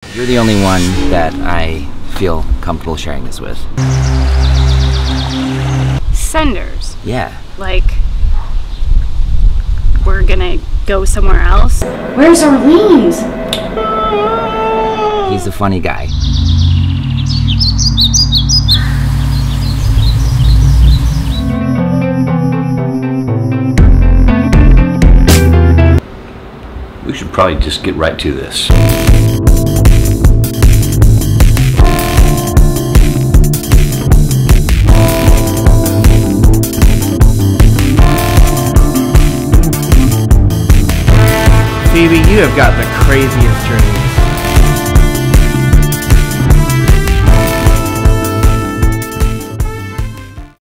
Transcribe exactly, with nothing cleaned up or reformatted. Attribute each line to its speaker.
Speaker 1: You're the only one that I feel comfortable sharing this with.
Speaker 2: Senders.
Speaker 1: Yeah.
Speaker 2: Like, we're gonna go somewhere else. Where's Orleans?
Speaker 1: He's a funny guy.
Speaker 3: We should probably just get right to this.
Speaker 4: Phoebe, you have got the craziest journey.